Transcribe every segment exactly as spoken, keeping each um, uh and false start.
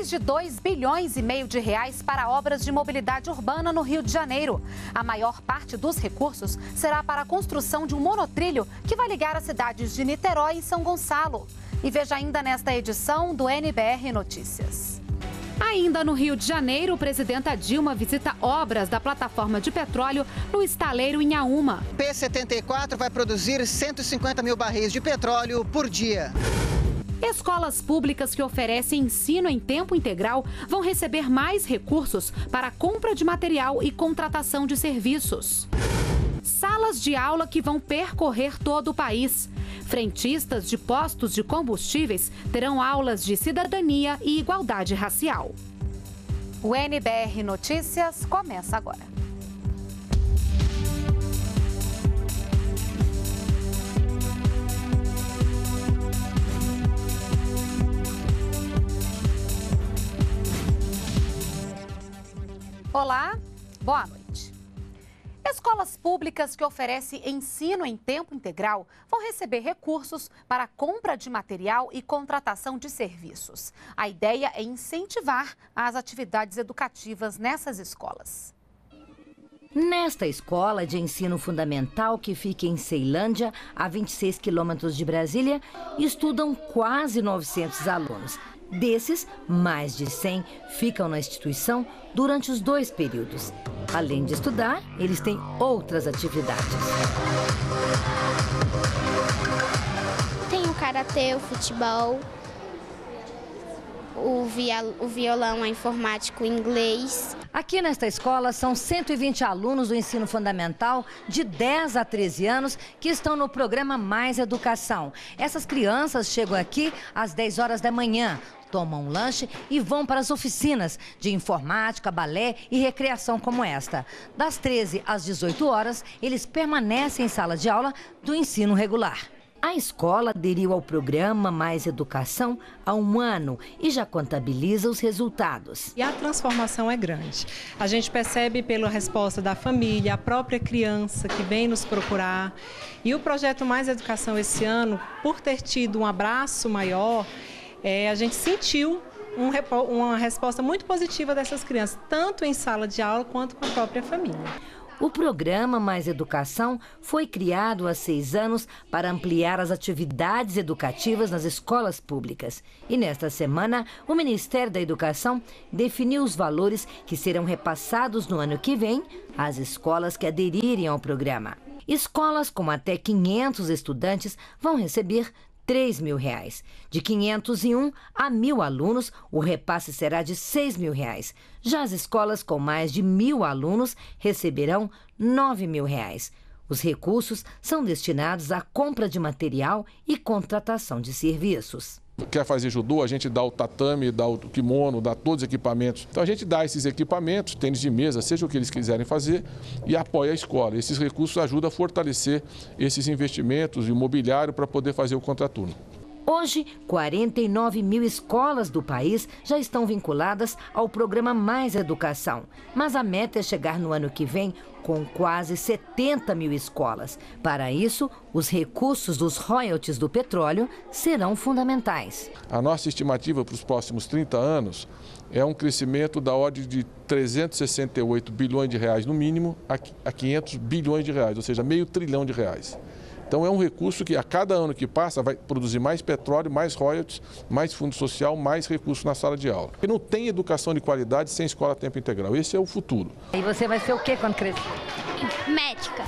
Mais de dois bilhões e meio de reais para obras de mobilidade urbana no Rio de Janeiro. A maior parte dos recursos será para a construção de um monotrilho que vai ligar as cidades de Niterói e São Gonçalo. E veja ainda nesta edição do N B R Notícias. Ainda no Rio de Janeiro, o presidente Dilma visita obras da plataforma de petróleo no estaleiro Inhaúma. P setenta e quatro vai produzir cento e cinquenta mil barris de petróleo por dia. Escolas públicas que oferecem ensino em tempo integral vão receber mais recursos para a compra de material e contratação de serviços. Salas de aula que vão percorrer todo o país. Frentistas de postos de combustíveis terão aulas de cidadania e igualdade racial. O N B R Notícias começa agora. Olá, boa noite. Escolas públicas que oferecem ensino em tempo integral vão receber recursos para a compra de material e contratação de serviços. A ideia é incentivar as atividades educativas nessas escolas. Nesta escola de ensino fundamental, que fica em Ceilândia, a vinte e seis quilômetros de Brasília, estudam quase novecentos alunos. Desses, mais de cem ficam na instituição durante os dois períodos. Além de estudar, eles têm outras atividades. Tem o karatê, o futebol, o, via, o violão, a informática, o inglês. Aqui nesta escola são cento e vinte alunos do ensino fundamental de dez a treze anos que estão no programa Mais Educação. Essas crianças chegam aqui às dez horas da manhã, tomam um lanche e vão para as oficinas de informática, balé e recreação como esta. Das treze às dezoito horas, eles permanecem em sala de aula do ensino regular. A escola aderiu ao programa Mais Educação há um ano e já contabiliza os resultados. E a transformação é grande. A gente percebe pela resposta da família, a própria criança que vem nos procurar. E o projeto Mais Educação esse ano, por ter tido um abraço maior, é, a gente sentiu um, uma resposta muito positiva dessas crianças, tanto em sala de aula quanto com a própria família. O programa Mais Educação foi criado há seis anos para ampliar as atividades educativas nas escolas públicas. E nesta semana, o Ministério da Educação definiu os valores que serão repassados no ano que vem às escolas que aderirem ao programa. Escolas com até quinhentos estudantes vão receber três mil reais. De quinhentos e um a mil alunos, o repasse será de seis mil reais. Já as escolas com mais de mil alunos receberão nove mil reais. Os recursos são destinados à compra de material e contratação de serviços. Quer fazer judô, a gente dá o tatame, dá o kimono, dá todos os equipamentos. Então a gente dá esses equipamentos, tênis de mesa, seja o que eles quiserem fazer, e apoia a escola. Esses recursos ajudam a fortalecer esses investimentos imobiliários para poder fazer o contraturno. Hoje, quarenta e nove mil escolas do país já estão vinculadas ao programa Mais Educação. Mas a meta é chegar no ano que vem com quase setenta mil escolas. Para isso, os recursos dos royalties do petróleo serão fundamentais. A nossa estimativa para os próximos trinta anos é um crescimento da ordem de trezentos e sessenta e oito bilhões de reais no mínimo a quinhentos bilhões de reais, ou seja, meio trilhão de reais. Então é um recurso que a cada ano que passa vai produzir mais petróleo, mais royalties, mais fundo social, mais recursos na sala de aula. Porque não tem educação de qualidade sem escola a tempo integral. Esse é o futuro. E você vai ser o quê quando crescer? Médica.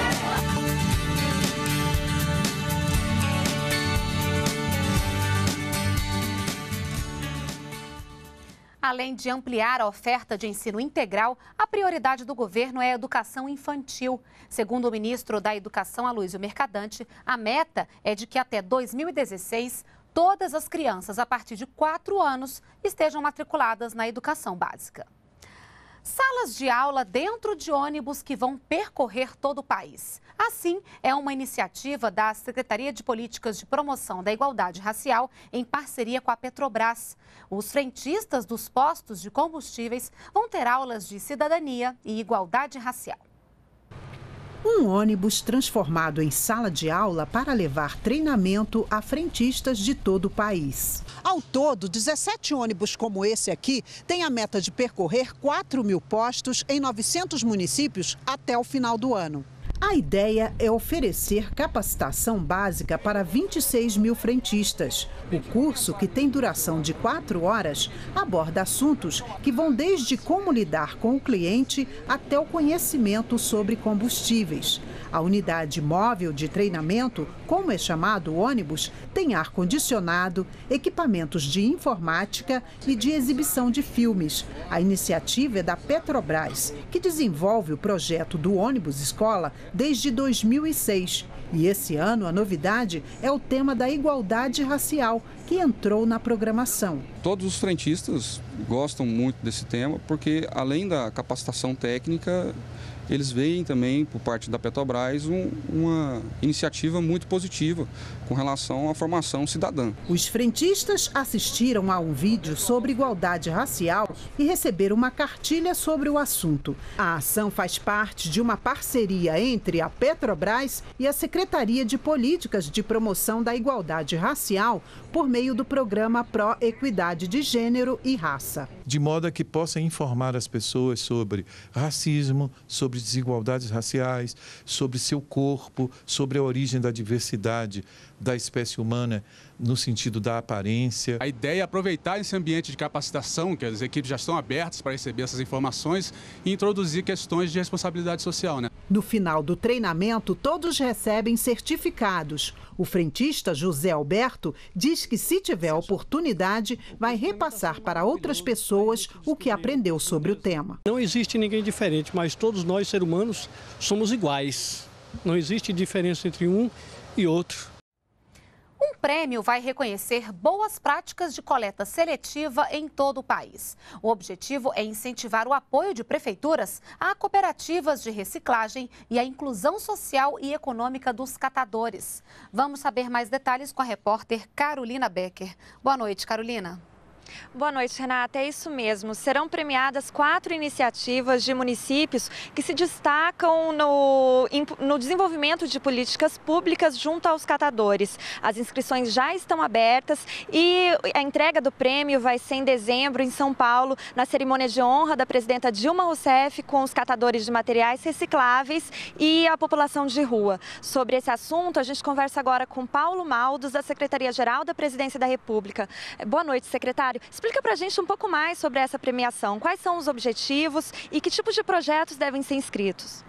Além de ampliar a oferta de ensino integral, a prioridade do governo é a educação infantil. Segundo o ministro da Educação, Aloysio Mercadante, a meta é de que até dois mil e dezesseis, todas as crianças a partir de quatro anos estejam matriculadas na educação básica. Salas de aula dentro de ônibus que vão percorrer todo o país. Assim, é uma iniciativa da Secretaria de Políticas de Promoção da Igualdade Racial em parceria com a Petrobras. Os frentistas dos postos de combustíveis vão ter aulas de cidadania e igualdade racial. Um ônibus transformado em sala de aula para levar treinamento a frentistas de todo o país. Ao todo, dezessete ônibus como esse aqui têm a meta de percorrer quatro mil postos em novecentos municípios até o final do ano. A ideia é oferecer capacitação básica para vinte e seis mil frentistas. O curso, que tem duração de quatro horas, aborda assuntos que vão desde como lidar com o cliente até o conhecimento sobre combustíveis. A unidade móvel de treinamento, como é chamado o ônibus, tem ar-condicionado, equipamentos de informática e de exibição de filmes. A iniciativa é da Petrobras, que desenvolve o projeto do ônibus escola desde dois mil e seis. E esse ano a novidade é o tema da igualdade racial, que entrou na programação. Todos os frentistas gostam muito desse tema, porque além da capacitação técnica, eles veem também, por parte da Petrobras, um, uma iniciativa muito positiva com relação à formação cidadã. Os frentistas assistiram a um vídeo sobre igualdade racial e receberam uma cartilha sobre o assunto. A ação faz parte de uma parceria entre a Petrobras e a Secretaria de Políticas de Promoção da Igualdade Racial por meio do programa Pro Equidade de Gênero e Raça. De modo a que possa informar as pessoas sobre racismo, sobre desigualdades raciais, sobre seu corpo, sobre a origem da diversidade da espécie humana no sentido da aparência. A ideia é aproveitar esse ambiente de capacitação, que as equipes já estão abertas para receber essas informações, e introduzir questões de responsabilidade social, né? No final do treinamento, todos recebem certificados. O frentista José Alberto diz que, se tiver oportunidade, vai repassar para outras pessoas o que aprendeu sobre o tema. Não existe ninguém diferente, mas todos nós, seres humanos, somos iguais. Não existe diferença entre um e outro. Um prêmio vai reconhecer boas práticas de coleta seletiva em todo o país. O objetivo é incentivar o apoio de prefeituras a cooperativas de reciclagem e a inclusão social e econômica dos catadores. Vamos saber mais detalhes com a repórter Carolina Becker. Boa noite, Carolina. Boa noite, Renata. É isso mesmo. Serão premiadas quatro iniciativas de municípios que se destacam no, no desenvolvimento de políticas públicas junto aos catadores. As inscrições já estão abertas e a entrega do prêmio vai ser em dezembro, em São Paulo, na cerimônia de honra da presidenta Dilma Rousseff com os catadores de materiais recicláveis e a população de rua. Sobre esse assunto, a gente conversa agora com Paulo Maldos, da Secretaria-Geral da Presidência da República. Boa noite, secretário. Explica pra gente um pouco mais sobre essa premiação. Quais são os objetivos e que tipos de projetos devem ser inscritos?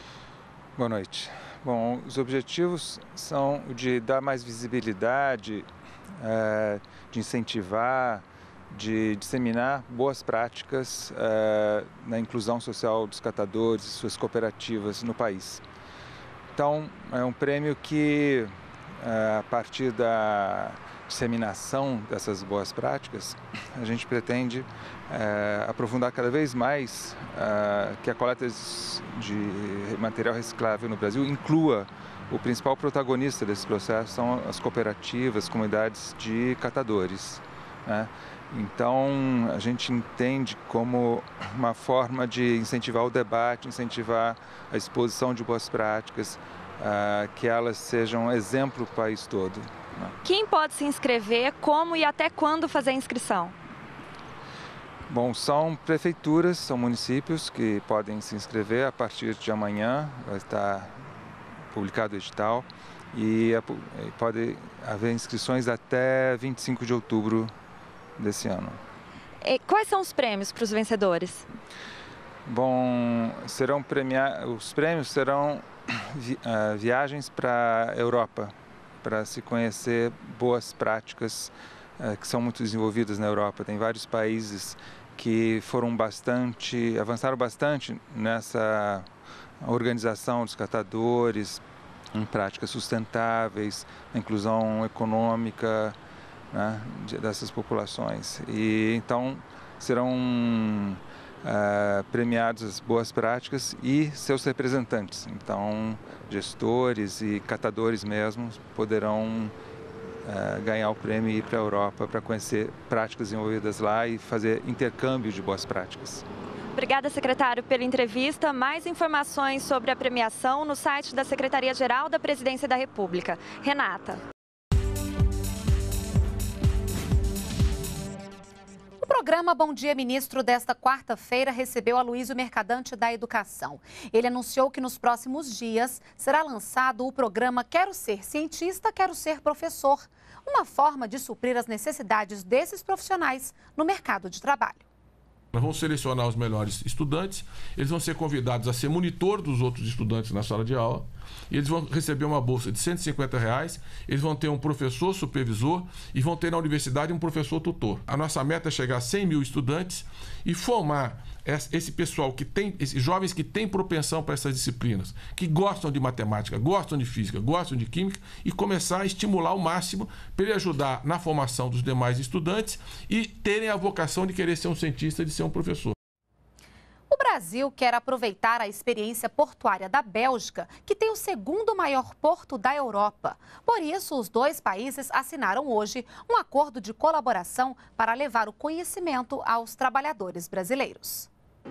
Boa noite. Bom, os objetivos são de dar mais visibilidade, é, de incentivar, de disseminar boas práticas é, na inclusão social dos catadores e suas cooperativas no país. Então, é um prêmio que, é, a partir da disseminação dessas boas práticas, a gente pretende é, aprofundar cada vez mais é, que a coleta de material reciclável no Brasil inclua o principal protagonista desse processo, são as cooperativas, comunidades de catadores, né? Então, a gente entende como uma forma de incentivar o debate, incentivar a exposição de boas práticas, é, que elas sejam exemplo para o país todo. Quem pode se inscrever, como e até quando fazer a inscrição? Bom, são prefeituras, são municípios que podem se inscrever a partir de amanhã, vai estar publicado o edital, e pode haver inscrições até vinte e cinco de outubro desse ano. E quais são os prêmios para os vencedores? Bom, serão premiados, os prêmios serão vi, uh, viagens para a Europa, para se conhecer boas práticas eh, que são muito desenvolvidas na Europa. Tem vários países que foram bastante, avançaram bastante nessa organização dos catadores, em práticas sustentáveis, na inclusão econômica, né, dessas populações. E então serão Uh, premiados as boas práticas e seus representantes. Então, gestores e catadores mesmo poderão uh, ganhar o prêmio e ir para a Europa para conhecer práticas desenvolvidas lá e fazer intercâmbio de boas práticas. Obrigada, secretário, pela entrevista. Mais informações sobre a premiação no site da Secretaria-Geral da Presidência da República. Renata. O programa Bom Dia Ministro desta quarta-feira recebeu Aloysio Mercadante da Educação. Ele anunciou que nos próximos dias será lançado o programa Quero Ser Cientista, Quero Ser Professor, uma forma de suprir as necessidades desses profissionais no mercado de trabalho. Nós vamos selecionar os melhores estudantes, eles vão ser convidados a ser monitor dos outros estudantes na sala de aula, e eles vão receber uma bolsa de cento e cinquenta reais, eles vão ter um professor supervisor e vão ter na universidade um professor tutor. A nossa meta é chegar a cem mil estudantes e formar esse pessoal, que tem, esses jovens que têm propensão para essas disciplinas, que gostam de matemática, gostam de física, gostam de química, e começar a estimular ao máximo para ele ajudar na formação dos demais estudantes e terem a vocação de querer ser um cientista, de ser um professor. O Brasil quer aproveitar a experiência portuária da Bélgica, que tem o segundo maior porto da Europa. Por isso, os dois países assinaram hoje um acordo de colaboração para levar o conhecimento aos trabalhadores brasileiros.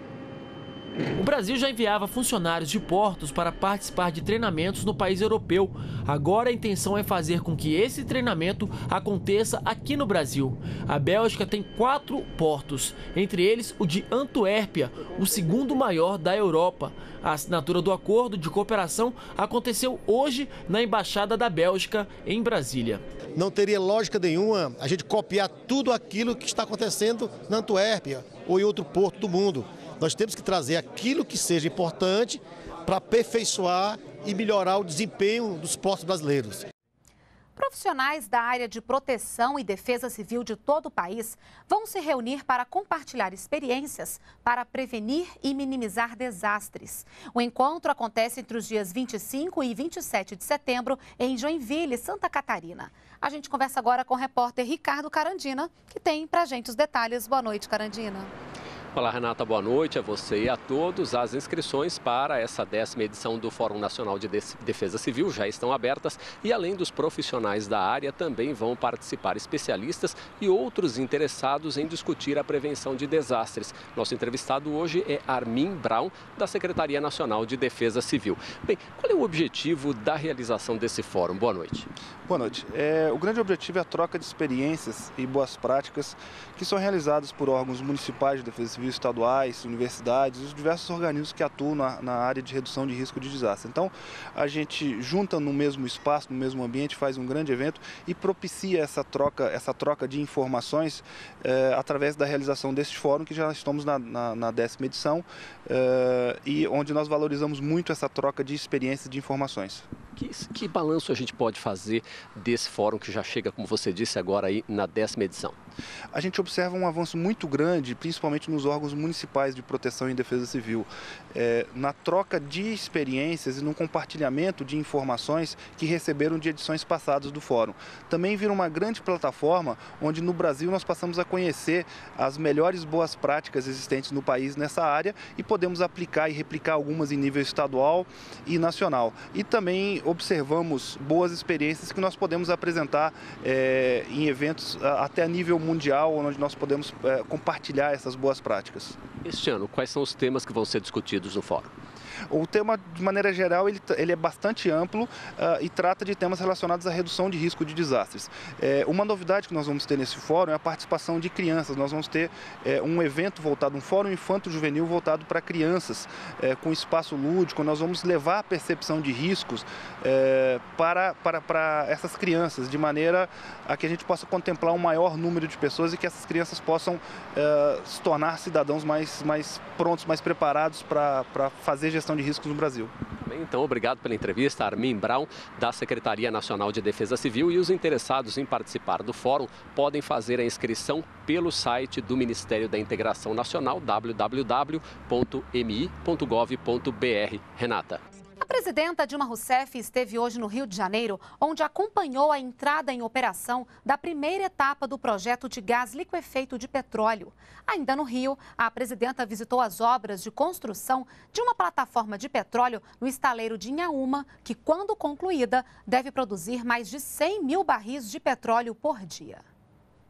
O Brasil já enviava funcionários de portos para participar de treinamentos no país europeu. Agora a intenção é fazer com que esse treinamento aconteça aqui no Brasil. A Bélgica tem quatro portos, entre eles o de Antuérpia, o segundo maior da Europa. A assinatura do acordo de cooperação aconteceu hoje na Embaixada da Bélgica em Brasília. Não teria lógica nenhuma a gente copiar tudo aquilo que está acontecendo na Antuérpia ou em outro porto do mundo. Nós temos que trazer aquilo que seja importante para aperfeiçoar e melhorar o desempenho dos portos brasileiros. Profissionais da área de proteção e defesa civil de todo o país vão se reunir para compartilhar experiências para prevenir e minimizar desastres. O encontro acontece entre os dias vinte e cinco e vinte e sete de setembro em Joinville, Santa Catarina. A gente conversa agora com o repórter Ricardo Carandina, que tem pra gente os detalhes. Boa noite, Carandina. Olá, Renata, boa noite a você e a todos. As inscrições para essa décima edição do Fórum Nacional de Defesa Civil já estão abertas e, além dos profissionais da área, também vão participar especialistas e outros interessados em discutir a prevenção de desastres. Nosso entrevistado hoje é Armin Braun, da Secretaria Nacional de Defesa Civil. Bem, qual é o objetivo da realização desse fórum? Boa noite. Boa noite. É, o grande objetivo é a troca de experiências e boas práticas que são realizadas por órgãos municipais de defesa civil, estaduais, universidades, os diversos organismos que atuam na, na área de redução de risco de desastre. Então, a gente junta no mesmo espaço, no mesmo ambiente, faz um grande evento e propicia essa troca, essa troca de informações eh, através da realização deste fórum, que já estamos na, na, na décima edição, eh, e onde nós valorizamos muito essa troca de experiências e de informações. Que, que balanço a gente pode fazer desse fórum que já chega, como você disse, agora aí na décima edição? A gente observa um avanço muito grande, principalmente nos órgãos municipais de proteção e defesa civil, é, na troca de experiências e no compartilhamento de informações que receberam de edições passadas do fórum. Também vira uma grande plataforma onde no Brasil nós passamos a conhecer as melhores boas práticas existentes no país nessa área e podemos aplicar e replicar algumas em nível estadual e nacional. E também observamos boas experiências que nós podemos apresentar é, em eventos até a nível mundial, onde nós podemos é, compartilhar essas boas práticas. Este ano, quais são os temas que vão ser discutidos no fórum? O tema, de maneira geral, ele, ele é bastante amplo uh, e trata de temas relacionados à redução de risco de desastres. É, uma novidade que nós vamos ter nesse fórum é a participação de crianças. Nós vamos ter é, um evento voltado, um fórum infanto-juvenil voltado para crianças, é, com espaço lúdico. Nós vamos levar a percepção de riscos é, para, para, para essas crianças, de maneira a que a gente possa contemplar um maior número de pessoas e que essas crianças possam é, se tornar cidadãos mais, mais prontos, mais preparados para, para fazer gestão de riscos no Brasil. Então, obrigado pela entrevista, Armin Braun, da Secretaria Nacional de Defesa Civil. E os interessados em participar do fórum podem fazer a inscrição pelo site do Ministério da Integração Nacional, w w w ponto m i ponto gov ponto b r. Renata. A presidenta Dilma Rousseff esteve hoje no Rio de Janeiro, onde acompanhou a entrada em operação da primeira etapa do projeto de gás liquefeito de petróleo. Ainda no Rio, a presidenta visitou as obras de construção de uma plataforma de petróleo no estaleiro de Inhaúma, que, quando concluída, deve produzir mais de cem mil barris de petróleo por dia.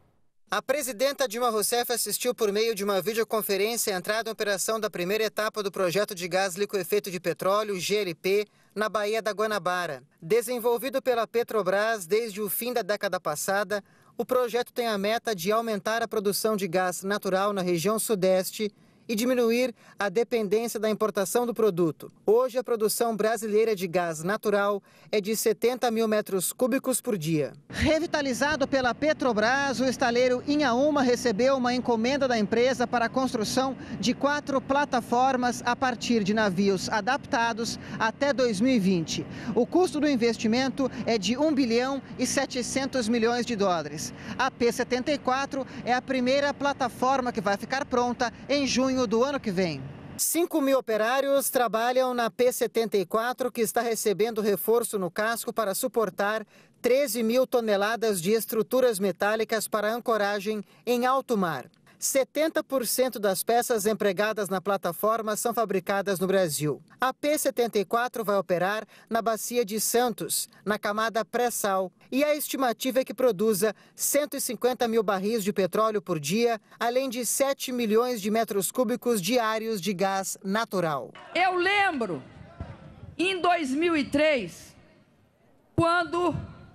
A presidenta Dilma Rousseff assistiu por meio de uma videoconferência a entrada em operação da primeira etapa do projeto de gás liquefeito de petróleo, G L P, na Baía da Guanabara. Desenvolvido pela Petrobras desde o fim da década passada, o projeto tem a meta de aumentar a produção de gás natural na região sudeste e diminuir a dependência da importação do produto. Hoje, a produção brasileira de gás natural é de setenta mil metros cúbicos por dia. Revitalizado pela Petrobras, o estaleiro Inhaúma recebeu uma encomenda da empresa para a construção de quatro plataformas a partir de navios adaptados até dois mil e vinte. O custo do investimento é de um bilhão e setecentos milhões de dólares. A P setenta e quatro é a primeira plataforma que vai ficar pronta em junho do ano que vem. cinco mil operários trabalham na P setenta e quatro, que está recebendo reforço no casco para suportar treze mil toneladas de estruturas metálicas para ancoragem em alto mar. setenta por cento das peças empregadas na plataforma são fabricadas no Brasil. A P setenta e quatro vai operar na Bacia de Santos, na camada pré-sal, e a estimativa é que produza cento e cinquenta mil barris de petróleo por dia, além de sete milhões de metros cúbicos diários de gás natural. Eu lembro, em dois mil e três, quando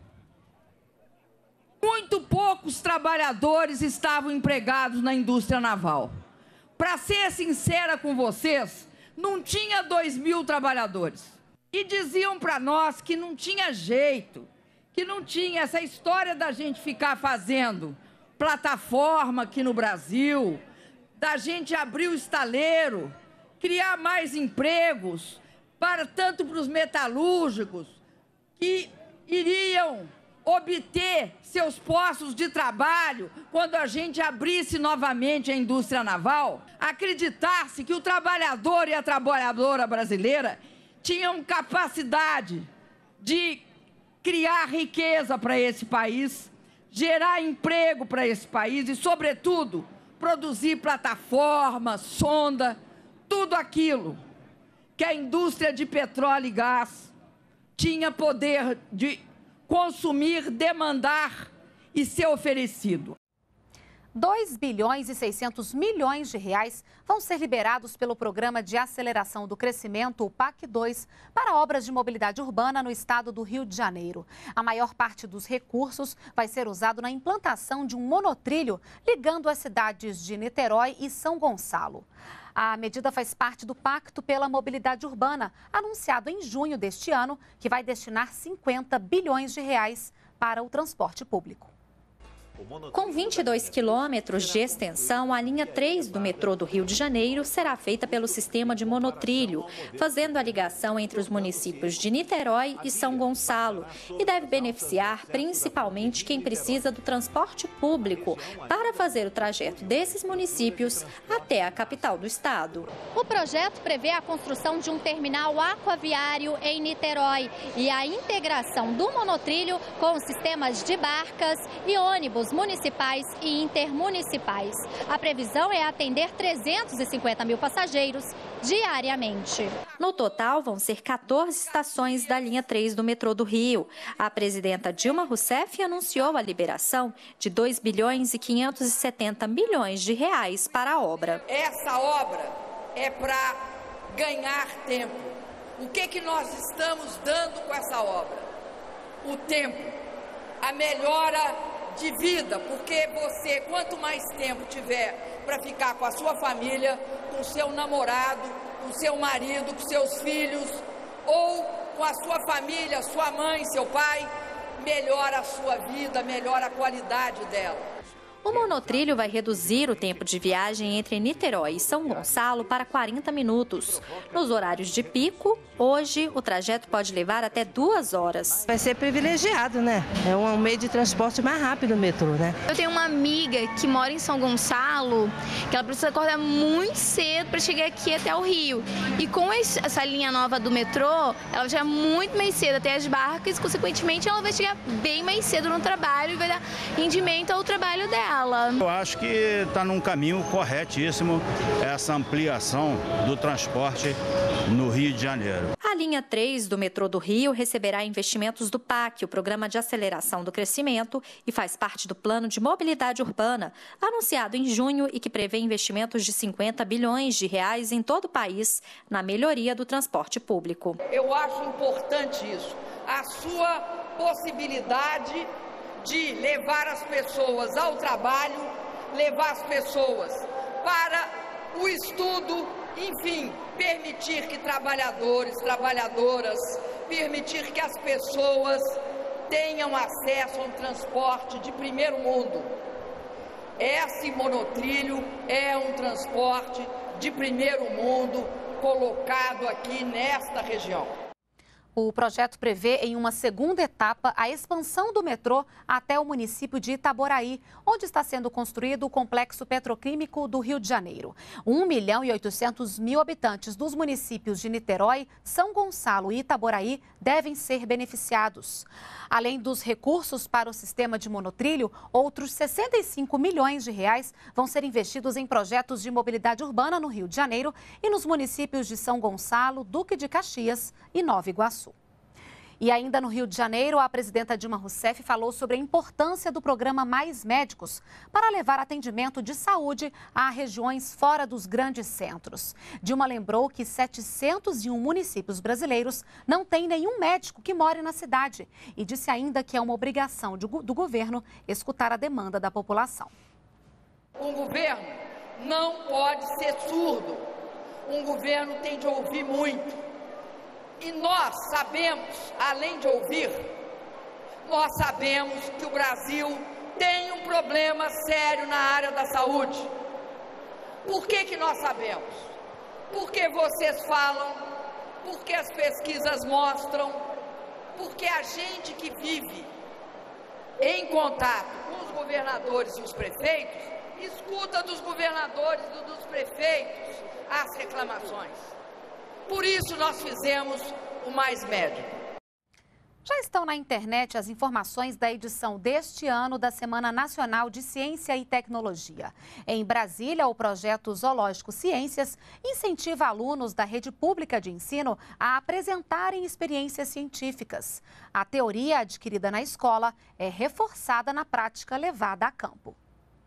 muito poucos trabalhadores estavam empregados na indústria naval. Para ser sincera com vocês, não tinha dois mil trabalhadores. E diziam para nós que não tinha jeito, que não tinha essa história da gente ficar fazendo plataforma aqui no Brasil, da gente abrir o estaleiro, criar mais empregos, para tanto para os metalúrgicos, que iriam obter seus postos de trabalho quando a gente abrisse novamente a indústria naval, acreditar-se que o trabalhador e a trabalhadora brasileira tinham capacidade de criar riqueza para esse país, gerar emprego para esse país e, sobretudo, produzir plataforma, sonda, tudo aquilo que a indústria de petróleo e gás tinha poder de consumir, demandar e ser oferecido. dois bilhões e seiscentos milhões de reais vão ser liberados pelo Programa de Aceleração do Crescimento, o P A C dois, para obras de mobilidade urbana no estado do Rio de Janeiro. A maior parte dos recursos vai ser usado na implantação de um monotrilho ligando as cidades de Niterói e São Gonçalo. A medida faz parte do Pacto pela Mobilidade Urbana, anunciado em junho deste ano, que vai destinar cinquenta bilhões de reais para o transporte público. Com vinte e dois quilômetros de extensão, a linha três do metrô do Rio de Janeiro será feita pelo sistema de monotrilho, fazendo a ligação entre os municípios de Niterói e São Gonçalo, e deve beneficiar principalmente quem precisa do transporte público para fazer o trajeto desses municípios até a capital do estado. O projeto prevê a construção de um terminal aquaviário em Niterói e a integração do monotrilho com os sistemas de barcas e ônibus municipais e intermunicipais. A previsão é atender trezentos e cinquenta mil passageiros diariamente. No total, vão ser quatorze estações da linha três do metrô do Rio. A presidenta Dilma Rousseff anunciou a liberação de dois bilhões e quinhentos e setenta milhões de reais para a obra. Essa obra é para ganhar tempo. O que que nós estamos dando com essa obra? O tempo, a melhora de vida, porque você, quanto mais tempo tiver para ficar com a sua família, com seu namorado, com seu marido, com seus filhos, ou com a sua família, sua mãe, seu pai, melhora a sua vida, melhora a qualidade dela. O monotrilho vai reduzir o tempo de viagem entre Niterói e São Gonçalo para quarenta minutos. Nos horários de pico, hoje, o trajeto pode levar até duas horas. Vai ser privilegiado, né? É um meio de transporte mais rápido o metrô, né? Eu tenho uma amiga que mora em São Gonçalo, que ela precisa acordar muito cedo para chegar aqui até o Rio. E com essa linha nova do metrô, ela vai chegar muito mais cedo até as barcas e, consequentemente, ela vai chegar bem mais cedo no trabalho e vai dar rendimento ao trabalho dela. escala. Eu acho que está num caminho corretíssimo essa ampliação do transporte no Rio de Janeiro. A linha três do metrô do Rio receberá investimentos do P A C, o Programa de Aceleração do Crescimento, e faz parte do Plano de Mobilidade Urbana, anunciado em junho e que prevê investimentos de cinquenta bilhões de reais em todo o país na melhoria do transporte público. Eu acho importante isso, a sua possibilidade de levar as pessoas ao trabalho, levar as pessoas para o estudo, enfim, permitir que trabalhadores, trabalhadoras, permitir que as pessoas tenham acesso a um transporte de primeiro mundo. Esse monotrilho é um transporte de primeiro mundo colocado aqui nesta região. O projeto prevê, em uma segunda etapa, a expansão do metrô até o município de Itaboraí, onde está sendo construído o complexo petroquímico do Rio de Janeiro. um milhão e oitocentos mil habitantes dos municípios de Niterói, São Gonçalo e Itaboraí devem ser beneficiados. Além dos recursos para o sistema de monotrilho, outros sessenta e cinco milhões de reais vão ser investidos em projetos de mobilidade urbana no Rio de Janeiro e nos municípios de São Gonçalo, Duque de Caxias e Nova Iguaçu. E ainda no Rio de Janeiro, a presidenta Dilma Rousseff falou sobre a importância do programa Mais Médicos para levar atendimento de saúde a regiões fora dos grandes centros. Dilma lembrou que setecentos e um municípios brasileiros não têm nenhum médico que more na cidade e disse ainda que é uma obrigação do governo escutar a demanda da população. Um governo não pode ser surdo. Um governo tem de ouvir muito. E nós sabemos, além de ouvir, nós sabemos que o Brasil tem um problema sério na área da saúde. Por que que nós sabemos? Porque vocês falam, porque as pesquisas mostram, porque a gente que vive em contato com os governadores e os prefeitos, escuta dos governadores e dos prefeitos as reclamações. Por isso nós fizemos o Mais Médico. Já estão na internet as informações da edição deste ano da Semana Nacional de Ciência e Tecnologia. Em Brasília, o projeto Zoológico Ciências incentiva alunos da rede pública de ensino a apresentarem experiências científicas. A teoria adquirida na escola é reforçada na prática levada a campo.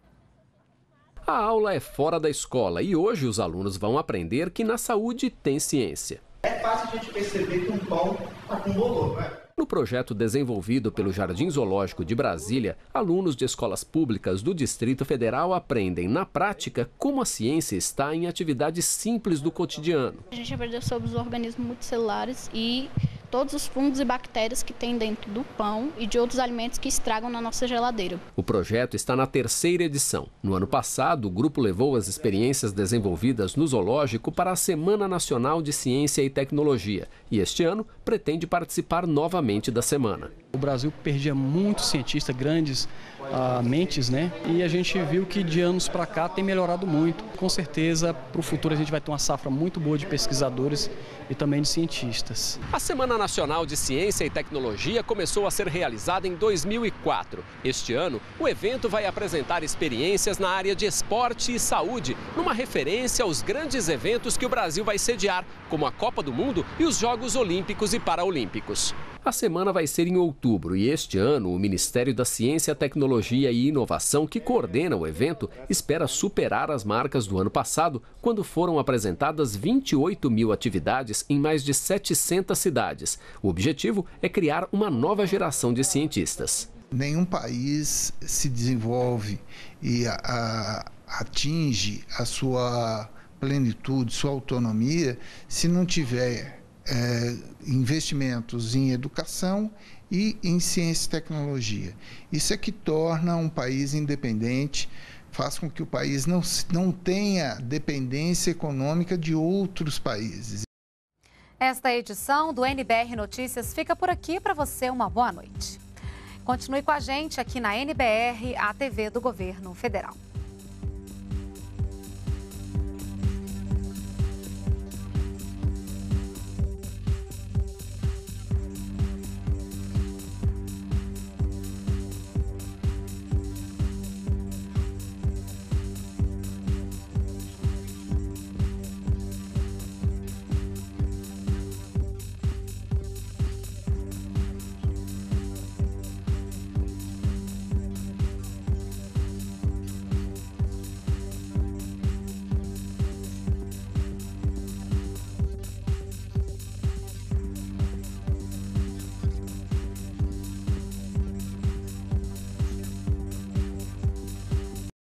A aula é fora da escola e hoje os alunos vão aprender que na saúde tem ciência. É fácil a gente perceber que um pão está com bolor, não é? No projeto desenvolvido pelo Jardim Zoológico de Brasília, alunos de escolas públicas do Distrito Federal aprendem na prática como a ciência está em atividades simples do cotidiano. A gente aprendeu sobre os organismos multicelulares e todos os fungos e bactérias que tem dentro do pão e de outros alimentos que estragam na nossa geladeira. O projeto está na terceira edição. No ano passado, o grupo levou as experiências desenvolvidas no zoológico para a Semana Nacional de Ciência e Tecnologia e este ano pretende participar novamente da semana. O Brasil perdia muitos cientistas, grandes uh, mentes, né? E a gente viu que de anos para cá tem melhorado muito. Com certeza, para o futuro a gente vai ter uma safra muito boa de pesquisadores e também de cientistas. A Semana Nacional de Ciência e Tecnologia começou a ser realizada em dois mil e quatro. Este ano, o evento vai apresentar experiências na área de esporte e saúde, numa referência aos grandes eventos que o Brasil vai sediar, como a Copa do Mundo e os Jogos Olímpicos e Paraolímpicos. A semana vai ser em outubro e este ano o Ministério da Ciência, Tecnologia e Inovação, que coordena o evento, espera superar as marcas do ano passado, quando foram apresentadas vinte e oito mil atividades em mais de setecentas cidades. O objetivo é criar uma nova geração de cientistas. Nenhum país se desenvolve e a, a, atinge a sua plenitude, sua autonomia, se não tiver É, investimentos em educação e em ciência e tecnologia. Isso é que torna um país independente, faz com que o país não, não tenha dependência econômica de outros países. Esta edição do N B R Notícias fica por aqui. Para você, uma boa noite. Continue com a gente aqui na N B R, a T V do Governo Federal.